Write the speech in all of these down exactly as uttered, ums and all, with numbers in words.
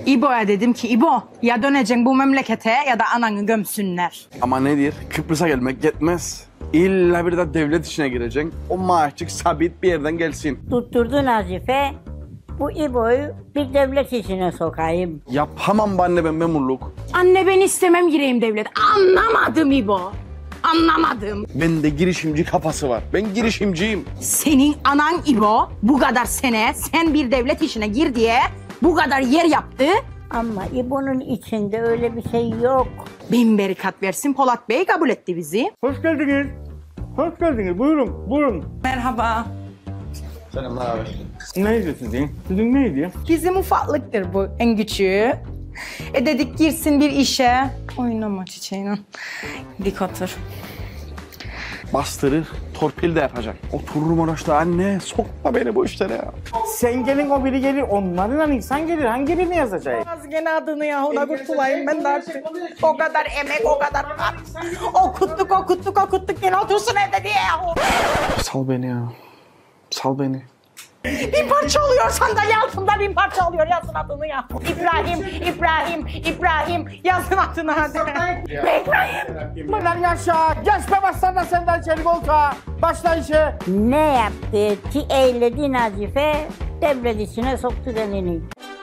İbo'ya dedim ki İbo ya döneceksin bu memlekete ya da ananı gömsünler. Ama nedir? Kıbrıs'a gelmek yetmez. İlla bir de devlet işine gireceksin. O maaşçık sabit bir yerden gelsin. Tutturdu Nazife. Bu İbo'yu bir devlet işine sokayım. Yapamam be anne ben memurluk. Anne ben istemem gireyim devlet. Anlamadım İbo. Anlamadım. Bende girişimci kafası var. Ben girişimciyim. Senin anan İbo bu kadar sene sen bir devlet işine gir diye bu kadar yer yaptı. Ama İbo'nun içinde öyle bir şey yok. Bin berikat versin Polat Bey kabul etti bizi. Hoş geldiniz. Hoş geldiniz. Buyurun, buyurun. Merhaba. Selamlar abi. Neydi sizin? Sizin neydi? Bizim ufaklıktır bu en küçüğü. E dedik girsin bir işe. Oynama çiçeğine. Dik otur. Bastırır, torpil de yapacak. Otururum oraçta anne, sokma beni bu işlere ya. Sen gelin o biri gelir. Onlardan insan gelir. Hangi birini yazacak? Az gene adını ya ona kurtulayım ben de artık. O kadar emek, o kadar var. Okuttuk, okuttuk, okuttuk gene otursun evde diye ya. Sal beni ya. Sal beni. Bir parça oluyor sandalye altında bir parça oluyor yazın adını ya. İbrahim, İbrahim, İbrahim yazın adını hadi. İbrahim. Bunlar yaşa. Geçme başlarına senden çelik olsa. Başla işe. Ne yaptı ki eyledi Nazife? Devlet işine soktu kendini.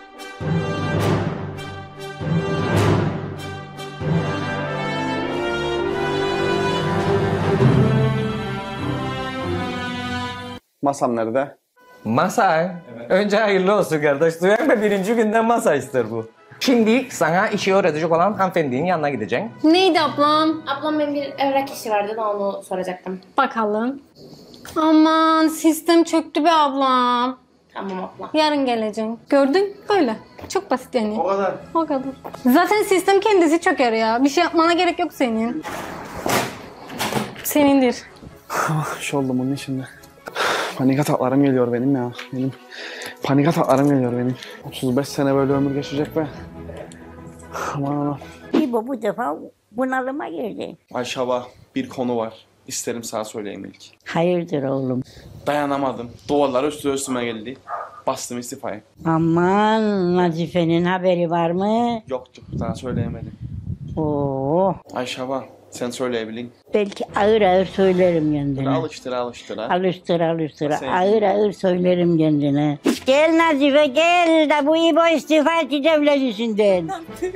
Masam nerede? Masa. Önce hayırlı olsun kardeş. Duyan mı birinci günden masa ister bu. Şimdi sana işi öğretecek olan hanımefendinin yanına gideceksin. Neydi ablam? Ablam benim bir evrak işi vardı da onu soracaktım. Bakalım. Aman sistem çöktü be ablam. Tamam abla. Yarın geleceğim. Gördün? Böyle. Çok basit yani. O kadar. O kadar. Zaten sistem kendisi çöker ya. Bir şey yapmana gerek yok senin. Senindir. Bir şey oldu bunun içinde. Panik ataklarım geliyor benim ya. Benim panik ataklarım geliyor benim. otuz beş sene böyle ömür geçecek be. Aman aman. İbo bu defa bunalıma girdi. Ayşaba bir konu var. İsterim sana söyleyeyim ilk. Hayırdır oğlum? Dayanamadım. Duvarlar üstü üstüme geldi. Bastım istifayı. Aman Nazife'nin haberi var mı? Yoktu. Daha söyleyemedim. Oo, Ayşaba sen söyleyebilin. belki ağır ağır söylerim Böyle kendine. alıştır alıştır ha. Alıştır alıştır. Sen- Ağır ağır söylerim kendine. Gel Nazife gel de bu İbo istifa etti devlet işinden.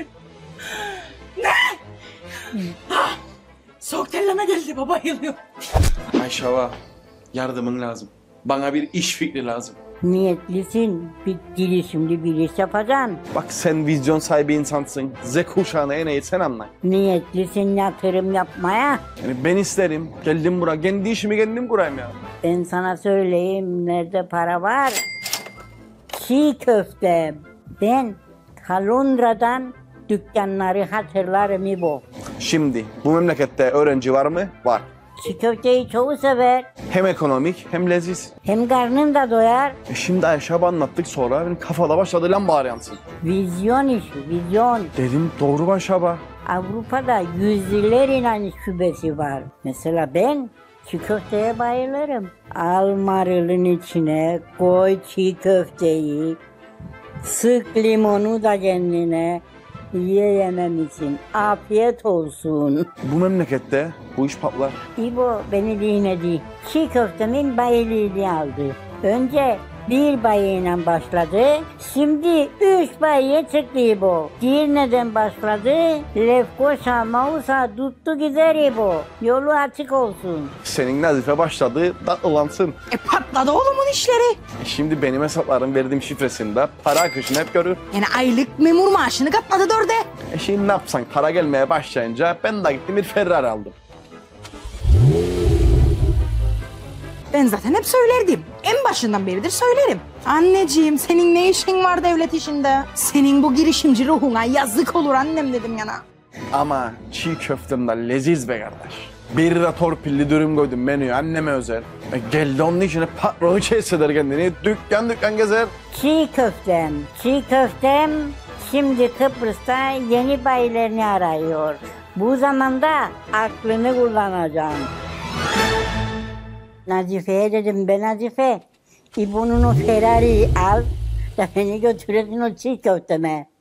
Soğuk telleme geldi baba bayılıyor. Ayşaba yardımın lazım. Bana bir iş fikri lazım. Niyetlisin. Bir girişimli bir iş yapacaksın. Bak sen vizyon sahibi insansın. Z kuşağına en iyi sen anla. Niyetlisin yatırım yapmaya. Yani ben isterim. Geldim buraya. Kendi işimi kendim kurayım ya. Ben sana söyleyeyim nerede para var. Çiğ köfte. Ben Kalundra'dan dükkanları hatırlarım İbo. Şimdi bu memlekette öğrenci var mı? Var. Çiğ köfteyi çoğu sever. Hem ekonomik hem leziz. Hem karnın da doyar. E şimdi Ayşe anlattık sonra benim kafada başladı lamba yansın. Vizyon işi, vizyon. Dedim doğru Ayşe. Avrupa'da yüzyıllar inanç şubesi var. Mesela ben çiğ köfteye bayılırım. Al marulun içine koy çiğ köfteyi. Sık limonu da kendine. Yiyemem için. Afiyet olsun. Bu memlekette bu iş patlar. İbo beni dinledi. Çiğ köftemin bayiliğini aldı. Önce bir bayıyla başladı. Şimdi üç bayıya çıktı İbo. Girne'den başladı. Lefkoşa, Mausa tuttu gider İbo. Yolu açık olsun. Senin Nazife başladı tatlılansın. E patladı oğlumun işleri. E şimdi benim hesaplarım verdiğim şifresinde para akışını hep görür. Yani aylık memur maaşını katladı dörde. E şimdi ne yapsan para gelmeye başlayınca ben de gittim bir Ferrari aldım. Ben zaten hep söylerdim. En başından beridir söylerim. Anneciğim senin ne işin var devlet işinde? Senin bu girişimci ruhuna yazık olur annem dedim yana. Ama çiğ köftem de leziz be kardeş. Bir de torpilli dürüm koydum menüye anneme özel. E geldi onun içine patronu hisseder kendini. Dükkan dükkan gezer. Çiğ köftem, çiğ köftem şimdi Kıbrıs'ta yeni bayilerini arıyor. Bu zamanda aklını kullanacaksın. Nazife'ye dedim ben Nazife, İbo'nun o Ferrari'yi al da beni götüresin o çiğ köfteme.